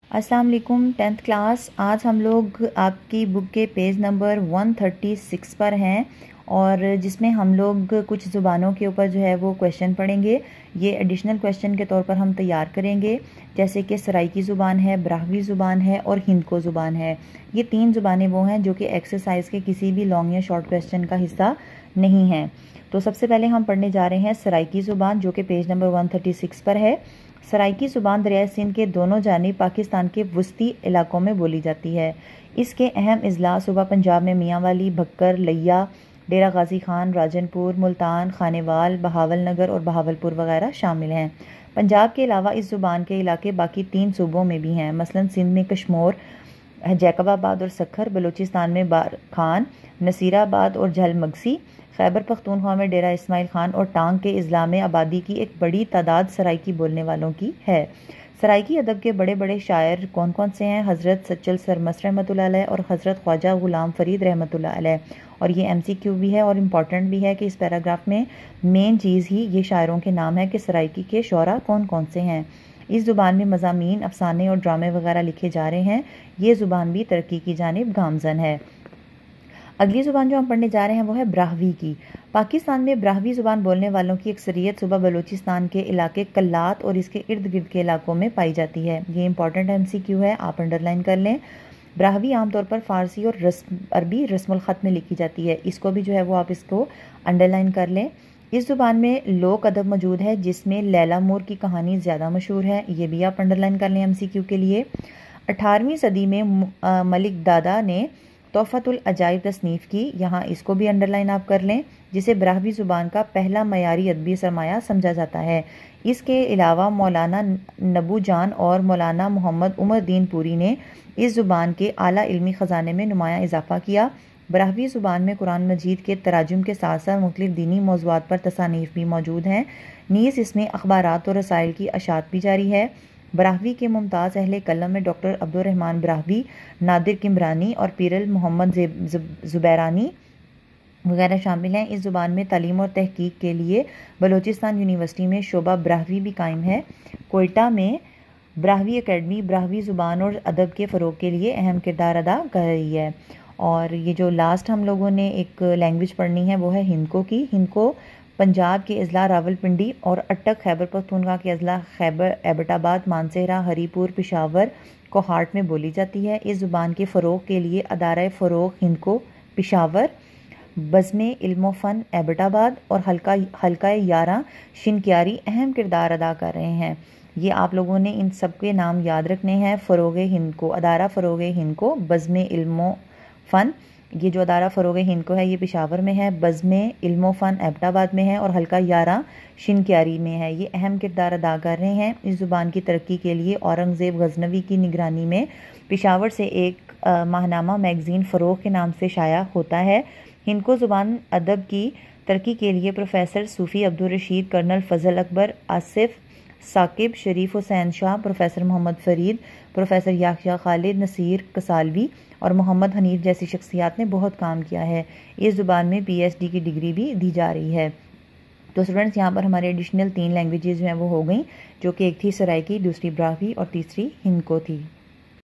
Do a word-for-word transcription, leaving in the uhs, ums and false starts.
अस्सलाम वालेकुम tenth class. आज हम लोग आपकी बुक के पेज नंबर एक सौ छत्तीस पर हैं और जिसमें हम लोग कुछ ज़ुबानों के ऊपर जो है वो क्वेश्चन पढ़ेंगे। ये एडिशनल क्वेश्चन के तौर पर हम तैयार करेंगे, जैसे कि सराइकी ज़ुबान है, ब्राहवी ज़ुबान है और हिंदको ज़ुबान है। ये तीन ज़ुबानें वो हैं जो कि एक्सरसाइज के किसी भी लॉन्ग या शॉर्ट क्वेश्चन का हिस्सा नहीं हैं। तो सबसे पहले हम पढ़ने जा रहे हैं सराइकी ज़ुबान, जो कि पेज नंबर एक सौ छत्तीस पर है। सराइकी ज़ुबान दरियाए सिंध के दोनों जानिब पाकिस्तान के वस्ती इलाकों में बोली जाती है। इसके अहम अजला सूबा पंजाब में मियाँ वाली, भक्कर, लिया, डेरा गाजी खान, राजनपुर, मुल्तान, खानेवाल, बहावल नगर और बहावलपुर वगैरह शामिल हैं। पंजाब के अलावा इस ज़ुबान के इलाके बाकी तीन सूबों में भी हैं, मसलन सिंध में कश्मोर, जैकबाबाद और सखर, बलूचिस्तान में बार खान, नसीराबाद और झलमगसी, खैबर पख्तूनख्वा में डेरा इस्माइल खान और टांग के अजला में आबादी की एक बड़ी तादाद सराइकी बोलने वालों की है। सराइकी अदब के बड़े बड़े शायर कौन कौन से हैं? हज़रत सच्चल सरमस्त रहमतुल्लाह अलैह और हज़रत ख्वाजा गुलाम फरीद रहमतुल्लाह अलैह। और ये एम सी क्यू भी है और इम्पॉर्टेंट भी है कि इस पैराग्राफ में मेन चीज़ ही ये शायरों के नाम है कि सराइकी के शोरा कौन कौन से हैं। इस ज़ुबान में मज़ामीन, अफसाने और ड्रामे वगैरह लिखे जा रहे हैं। ये ज़ुबान भी तरक्की की जानिब गामज़न है। अगली ज़ुबान जो हम पढ़ने जा रहे हैं वो है ब्राहवी की। पाकिस्तान में ब्राहवी ज़ुबान बोलने वालों की अक्सरियत सूबा बलूचिस्तान के इलाके कल्लात और इसके इर्द गिर्द के इलाकों में पाई जाती है। ये इंपॉर्टेंट एम सी क्यू है, आप अंडरलाइन कर लें। ब्राहवी आमतौर पर फ़ारसी और रस्म अरबी रस्मुल ख़त में लिखी जाती है, इसको भी जो है वो आप इसको अंडरलाइन कर लें। इस ज़ुबान में लोक अदब मौजूद है जिसमें लैला मोर की कहानी ज़्यादा मशहूर है, ये भी आप अंडरलाइन कर लें एम सी क्यू के लिए। अठारहवीं सदी में मलिक दादा ने तोहफ़तुल अजाइब तसनीफ़ की, यहाँ इसको भी अंडरलाइन आप कर लें, जिसे ब्राहवी ज़ुबान का पहला मयारी अदबी सरमाया समझा जाता है। इसके अलावा मौलाना नबू जान और मौलाना मोहम्मद उमर दीन पूरी ने इस ज़ुबान के आला इल्मी ख़जाने में नुमाया इजाफ़ा किया। ब्राहवी ज़ुबान में कुरान मजीद के तराजुम के साथ साथ मुख्तलिफ़ दीनी मौज़ूआत पर तसानीफ़ भी मौजूद हैं। नीज़ इसमें अखबारात और रसाइल की अशात भी जारी है। ब्राहवी के मुमताज़ अहले कलम में डॉक्टर अब्दुर्रहमान ब्राहवी, नादिर किमरानी और पीरल मोहम्मद ज़ुबैरानी वगैरह शामिल हैं। इस ज़ुबान में तालीम और तहकीक के लिए बलूचिस्तान यूनिवर्सिटी में शोबा ब्राहवी भी कायम है। कोयटा में ब्राहवी अकेडमी ब्राहवी ज़ुबान और अदब के फ़रोग़ के लिए अहम किरदार अदा कर रही है। और ये जो लास्ट हम लोगों ने एक लैंग्वेज पढ़नी है वो है हिंदको की। हिंदको पंजाब के अजला रावलपिंडी और अटक, खैबर पख्तूनख्वा के अजला खैबर एबटाबाद, मानसहरा, हरीपुर, पिशावर, कोहाट में बोली जाती है। इस ज़ुबान के फ़रोग़ के लिए अदारा फ़रोग़ हिंदको पिशावर, बज़्म इल्म फ़न एबटाबाद और हल्का हल्का यारा शिनक्यारी अहम किरदार अदा कर रहे हैं। ये आप लोगों ने इन सब के नाम याद रखने हैं। फ़रोग़ हिंदको, अदारा फ़रोग़ हिंदको, बज़्म इल्म फ़न, ये जो अदारा फ़रोग़ हिंद को है ये पिशावर में है, बज़्म इल्म फ़न एबटाबाद में है और हल्का यारा शिनक्यारी में है। ये अहम किरदार अदा कर रहे हैं। इस ज़ुबान की तरक्की के लिए औरंगज़ेब गज़नवी की निगरानी में पिशावर से एक आ, माहनामा मैगज़ीन फ़रोग़ के नाम से शाया होता है। हिंद को ज़ुबान अदब की तरक्की के लिए professor Sufi Abdul Rashid, colonel Fazal Akbar, Asif Saqib, Sharif Hussain Shah, professor Mohammad Farid, professor Yahya Khalid, Naseer Kasalvi और मोहम्मद हनीफ जैसी शख्सियात ने बहुत काम किया है। इस ज़ुबान में पी एच डी की डिग्री भी दी जा रही है। तो स्टूडेंट्स, यहाँ पर हमारे एडिशनल तीन लैंग्वेजेस जो हैं वो हो गई, जो कि एक थी सराइकी, दूसरी ब्राहवी और तीसरी हिंदको थी।